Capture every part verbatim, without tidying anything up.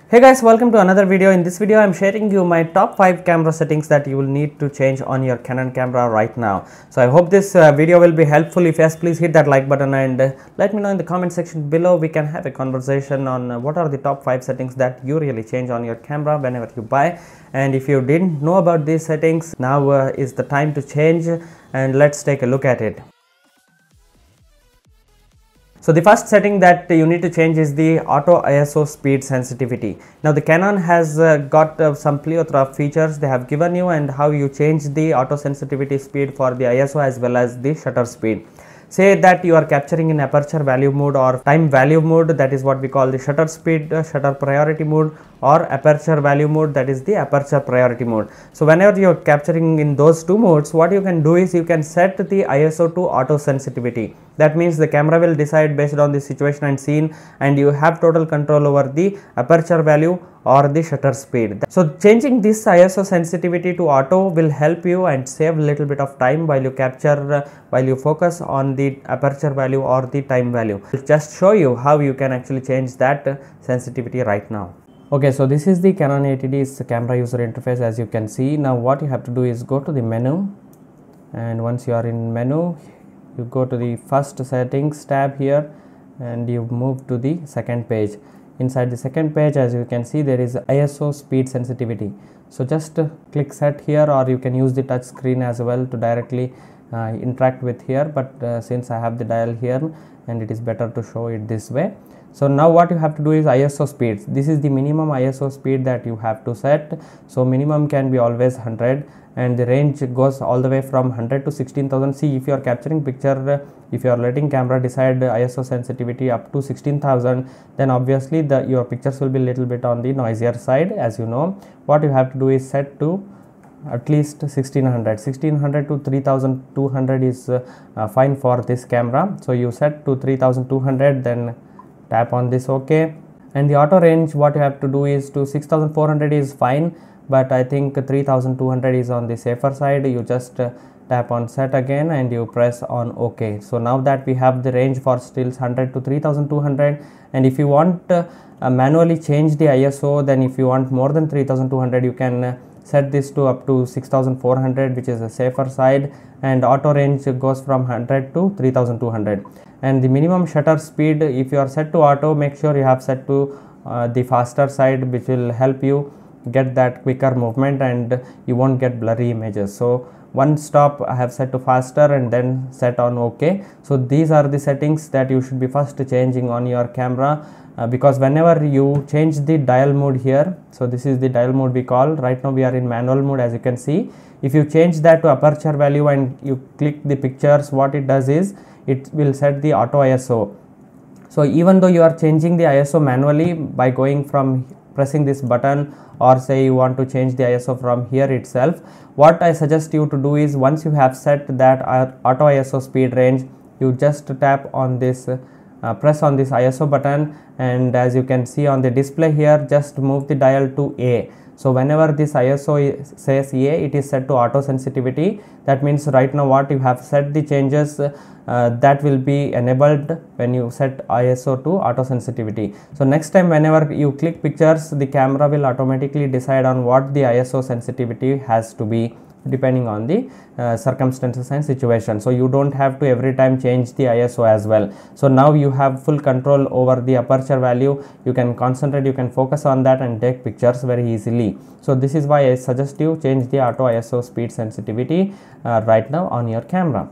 Hey guys, welcome to another video. In this video I am sharing you my top five camera settings that you will need to change on your Canon camera right now. So I hope this uh, video will be helpful. If yes, please hit that like button and uh, let me know in the comment section below. We can have a conversation on uh, what are the top five settings that you really change on your camera whenever you buy. And if you didn't know about these settings, now uh, is the time to change, and let's take a look at it. So the first setting that you need to change is the auto I S O speed sensitivity. Now the Canon has uh, got uh, some plethora of features they have given you, and how you change the auto sensitivity speed for the I S O as well as the shutter speed. Say that you are capturing in aperture value mode or time value mode, that is what we call the shutter speed, uh, shutter priority mode, or aperture value mode, that is the aperture priority mode. So whenever you are capturing in those two modes, what you can do is you can set the I S O to auto sensitivity. That means the camera will decide based on the situation and scene, and you have total control over the aperture value or the shutter speed. So changing this I S O sensitivity to auto will help you and save a little bit of time while you capture, uh, while you focus on the aperture value or the time value. I'll just show you how you can actually change that uh, sensitivity right now. Okay, so this is the Canon eighty D's camera user interface, as you can see. Now what you have to do is go to the menu, and once you are in menu, you go to the first settings tab here and you move to the second page. Inside the second page, as you can see, there is I S O speed sensitivity. So just uh, click set here, or you can use the touch screen as well to directly uh, interact with here, but uh, since I have the dial here, and it is better to show it this way. So now what you have to do is I S O speed. This is the minimum I S O speed that you have to set. So minimum can be always one hundred, and the range goes all the way from one hundred to sixteen thousand. See, if you are capturing picture, if you are letting camera decide I S O sensitivity up to sixteen thousand, then obviously the your pictures will be little bit on the noisier side. As you know, what you have to do is set to at least sixteen hundred. sixteen hundred to three thousand two hundred is uh, uh, fine for this camera. So you set to three thousand two hundred, then tap on this OK. And the auto range, what you have to do is to six thousand four hundred is fine, but I think three thousand two hundred is on the safer side. You just uh, tap on set again and you press on OK. So now that we have the range for still one hundred to three thousand two hundred, and if you want uh, uh, manually change the I S O, then if you want more than three thousand two hundred, you can uh, set this to up to six thousand four hundred, which is a safer side, and auto range goes from one hundred to three thousand two hundred. And the minimum shutter speed, if you are set to auto, make sure you have set to uh, the faster side, which will help you get that quicker movement and you won't get blurry images. So one stop I have set to faster and then set on OK. So these are the settings that you should be first changing on your camera, uh, because whenever you change the dial mode here, so this is the dial mode we call, right now we are in manual mode, as you can see. If you change that to aperture value and you click the pictures, what it does is it will set the auto I S O. So even though you are changing the I S O manually by going from pressing this button, or say you want to change the I S O from here itself, what I suggest you to do is once you have set that auto I S O speed range, you just tap on this uh, press on this I S O button, and as you can see on the display here, just move the dial to A. So whenever this I S O says A, it is set to auto sensitivity. That means right now what you have set the changes, uh, that will be enabled when you set I S O to auto sensitivity. So next time whenever you click pictures, the camera will automatically decide on what the I S O sensitivity has to be, depending on the uh, circumstances and situation. So you don't have to every time change the I S O as well. So now you have full control over the aperture value. You can concentrate, you can focus on that and take pictures very easily. So this is why I suggest you change the auto I S O speed sensitivity uh, right now on your camera.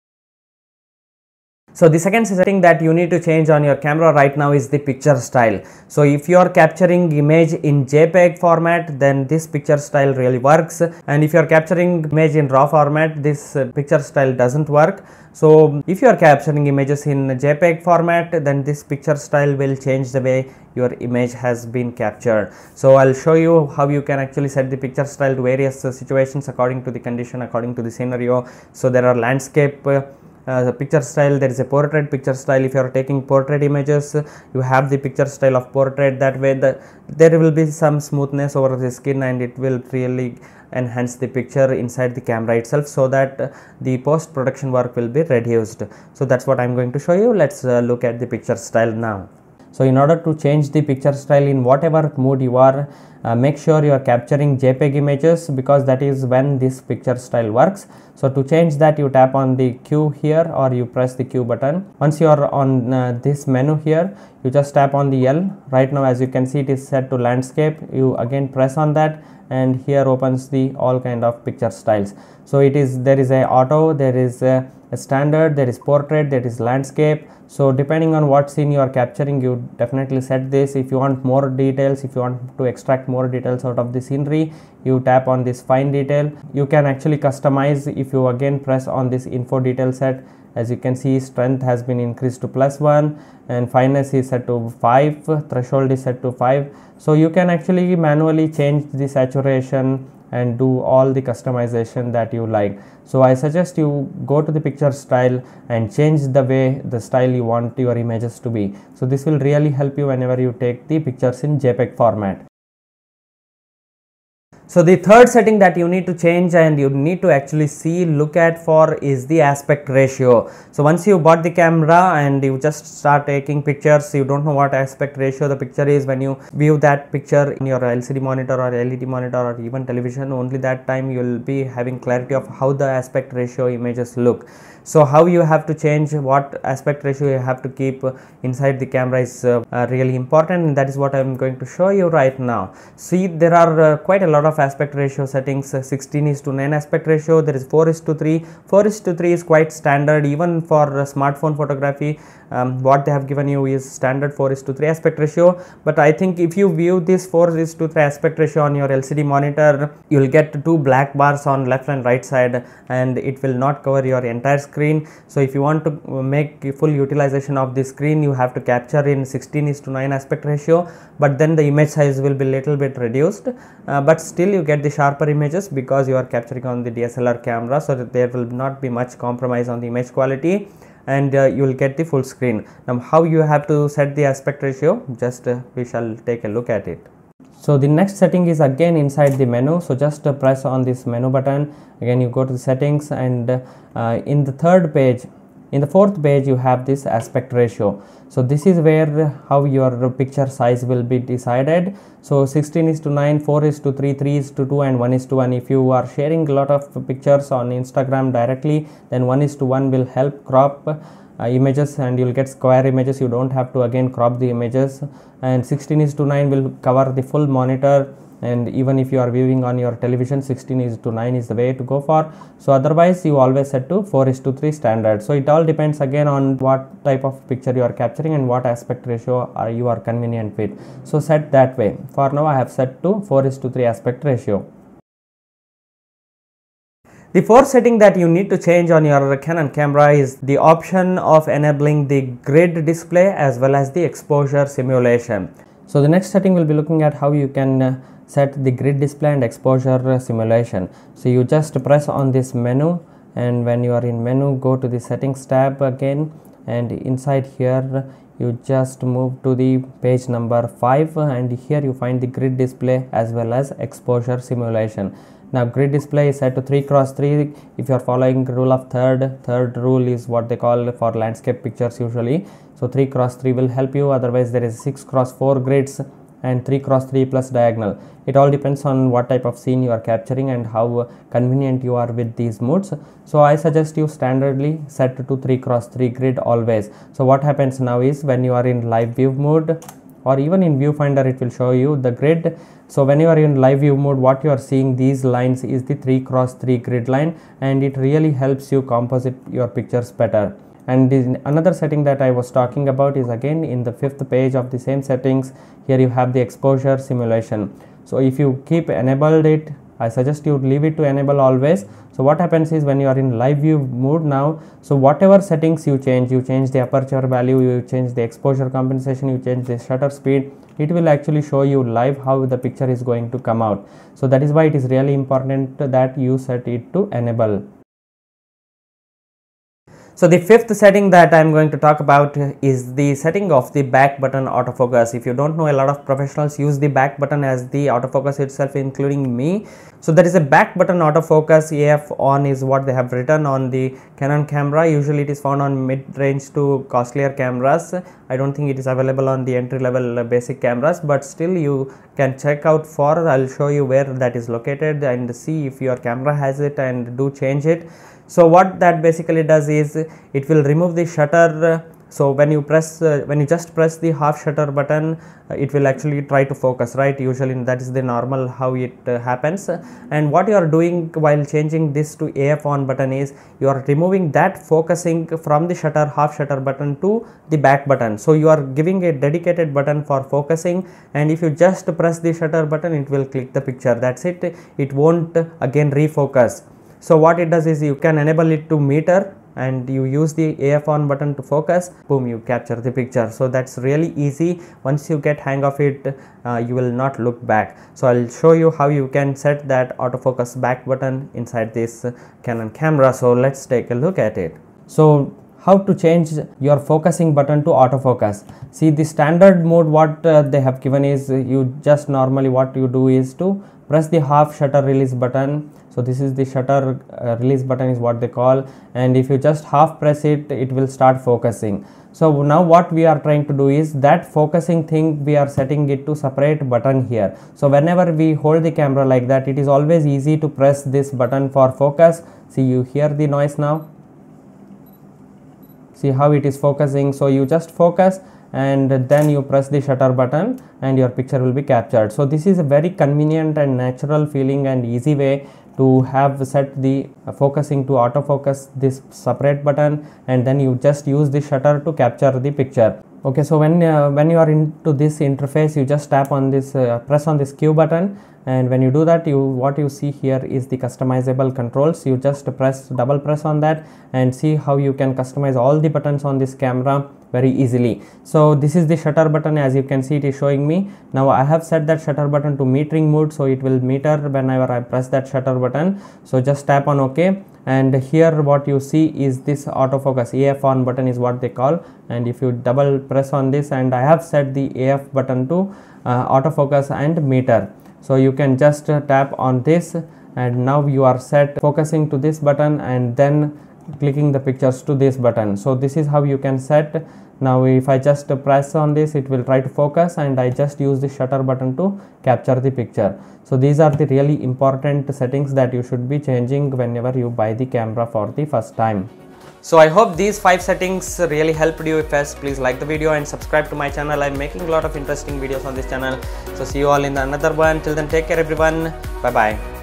So the second setting that you need to change on your camera right now is the picture style. So if you are capturing image in JPEG format, then this picture style really works, and if you are capturing image in RAW format, this uh, picture style doesn't work. So if you are capturing images in JPEG format, then this picture style will change the way your image has been captured. So I'll show you how you can actually set the picture style to various uh, situations according to the condition, according to the scenario. So there are landscape uh, Uh, the picture style, there is a portrait picture style. If you are taking portrait images, you have the picture style of portrait. That way the, there will be some smoothness over the skin, and it will really enhance the picture inside the camera itself, so that uh, the post production work will be reduced. So that's what I'm going to show you. Let's uh, look at the picture style now. So in order to change the picture style in whatever mood you are, uh, make sure you are capturing JPEG images, because that is when this picture style works. So to change that, you tap on the Q here, or you press the Q button. Once you are on uh, this menu here, you just tap on the L. Right now, as you can see, it is set to landscape. You again press on that, and here opens the all kind of picture styles. So it is, there is a auto, there is a, a standard, there is portrait, there is landscape. So depending on what scene you are capturing, you definitely set this. If you want more details, if you want to extract more details out of the scenery, you tap on this fine detail. You can actually customize if you again press on this info detail set. As you can see, strength has been increased to plus one, and fineness is set to five, threshold is set to five. So you can actually manually change the saturation and do all the customization that you like. So I suggest you go to the picture style and change the way, the style you want your images to be. So this will really help you whenever you take the pictures in JPEG format. So the third setting that you need to change and you need to actually see, look at for, is the aspect ratio. So once you bought the camera and you just start taking pictures, you don't know what aspect ratio the picture is. When you view that picture in your L C D monitor or L E D monitor or even television, only that time you will be having clarity of how the aspect ratio images look. So how you have to change, what aspect ratio you have to keep inside the camera is uh, uh, really important, and that is what I am going to show you right now. See, there are uh, quite a lot of aspect ratio settings. uh, sixteen is to nine aspect ratio, there is four is to three. four is to three is quite standard even for uh, smartphone photography. Um, what they have given you is standard four is to three aspect ratio, but I think if you view this four is to three aspect ratio on your L C D monitor, you will get two black bars on left and right side, and it will not cover your entire screen. So if you want to make full utilization of the screen, you have to capture in sixteen is to nine aspect ratio, but then the image size will be little bit reduced, uh, but still you get the sharper images because you are capturing on the D S L R camera, so that there will not be much compromise on the image quality, and uh, you will get the full screen. Now how you have to set the aspect ratio, just uh, we shall take a look at it. So the next setting is again inside the menu. So just uh, press on this menu button. Again you go to the settings, and uh, in the third page, in the fourth page, you have this aspect ratio. So this is where how your picture size will be decided. So sixteen is to nine, four is to three, three is to two, and one is to one. If you are sharing a lot of pictures on Instagram directly, then one is to one will help crop uh, images, and you'll get square images. You don't have to again crop the images. And sixteen is to nine will cover the full monitor, and even if you are viewing on your television, sixteen is to nine is the way to go for. So otherwise you always set to four is to three standard. So it all depends again on what type of picture you are capturing and what aspect ratio are you are convenient with. So set that way. For now I have set to four is to three aspect ratio. The fourth setting that you need to change on your Canon camera is the option of enabling the grid display as well as the exposure simulation. So the next setting will be looking at how you can uh, set the grid display and exposure uh, simulation. So you just press on this menu, and when you are in menu, go to the settings tab again, and inside here you just move to the page number five, and here you find the grid display as well as exposure simulation. Now grid display is set to three cross three. If you are following rule of third, third rule is what they call for landscape pictures usually. So three cross three will help you, otherwise there is six cross four grids and three cross three plus diagonal. It all depends on what type of scene you are capturing and how convenient you are with these modes. So I suggest you standardly set to three cross three grid always. So what happens now is when you are in live view mode, or even in viewfinder, it will show you the grid. So when you are in live view mode, what you are seeing these lines is the three cross three grid line, and it really helps you composite your pictures better. And another setting that I was talking about is again in the fifth page of the same settings. Here you have the exposure simulation. So if you keep enabled it, I suggest you leave it to enable always. So what happens is when you are in live view mode now, so whatever settings you change, you change the aperture value, you change the exposure compensation, you change the shutter speed, it will actually show you live how the picture is going to come out. So that is why it is really important that you set it to enable. So the fifth setting that I am going to talk about is the setting of the back button autofocus. If you don't know, a lot of professionals use the back button as the autofocus itself, including me. So there is a back button autofocus, A F on is what they have written on the Canon camera. Usually it is found on mid-range to costlier cameras. I don't think it is available on the entry-level basic cameras, but still you can check out for, I'll show you where that is located and see if your camera has it and do change it. So what that basically does is it will remove the shutter. So when you press uh, when you just press the half shutter button, uh, it will actually try to focus, right? Usually that is the normal how it uh, happens. And what you are doing while changing this to A F on button is you are removing that focusing from the shutter half shutter button to the back button. So you are giving a dedicated button for focusing, and if you just press the shutter button, it will click the picture. That's it. It won't again refocus. So what it does is you can enable it to meter, and you use the A F on button to focus, boom, you capture the picture. So that's really easy. Once you get hang of it, uh, you will not look back. So I'll show you how you can set that autofocus back button inside this uh, Canon camera. So let's take a look at it. So how to change your focusing button to autofocus. See, the standard mode what uh, they have given is uh, you just normally what you do is to press the half shutter release button. So this is the shutter uh, release button is what they call, and if you just half press it, it will start focusing. So now what we are trying to do is that focusing thing, we are setting it to separate button here. So whenever we hold the camera like that, it is always easy to press this button for focus. See, you hear the noise now. See how it is focusing. So you just focus and then you press the shutter button and your picture will be captured. So this is a very convenient and natural feeling and easy way to have set the uh, focusing to autofocus this separate button, and then you just use the shutter to capture the picture. Okay, so when uh, when you are into this interface, you just tap on this uh, press on this Q button, and when you do that, you what you see here is the customizable controls. You just press double press on that and see how you can customize all the buttons on this camera very easily. So this is the shutter button. As you can see, it is showing me now. I have set that shutter button to metering mode, so it will meter whenever I press that shutter button. So just tap on OK, and here what you see is this autofocus A F on button is what they call, and if you double press on this, and I have set the A F button to uh, autofocus and meter. So you can just uh, tap on this, and now you are set focusing to this button and then clicking the pictures to this button. So this is how you can set. Now if I just press on this, it will try to focus, and I just use the shutter button to capture the picture. So these are the really important settings that you should be changing whenever you buy the camera for the first time. So I hope these five settings really helped you. If yes, please like the video and subscribe to my channel. I'm making a lot of interesting videos on this channel. So see you all in the another one. Till then, take care everyone. Bye bye.